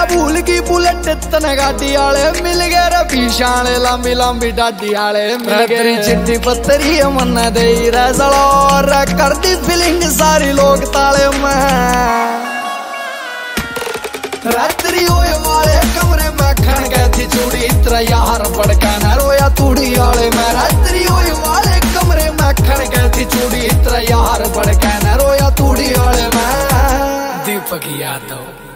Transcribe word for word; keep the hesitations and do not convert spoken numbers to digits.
भूल की बुलेट तने गाड़ी आले मिल गए रे पीछाले लंबी लंबी डाडी आले मिल गए चिट्ठी पत्तरी मन दे रे सलोर कर दी फीलिंग सारी लोग ताले में रात्रि होए वाले कमरे में खन गए थी चूड़ी तेरा यार पड़का न रोया तूड़ी आले में रात्रि होए वाले कमरे में खन गए थी चूड़ी तेरा यार पड़का न रोया तूड़ी आले में दीपक यादव।